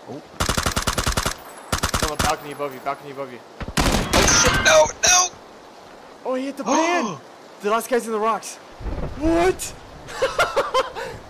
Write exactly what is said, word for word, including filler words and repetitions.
Oh. Someone balcony above you, balcony above you. Oh shit, no, no! Oh, he hit the pan! The last guy's in the rocks. What?